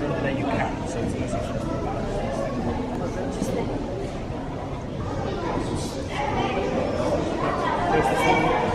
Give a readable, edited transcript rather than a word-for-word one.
No, you can. So it's easy. There's this one.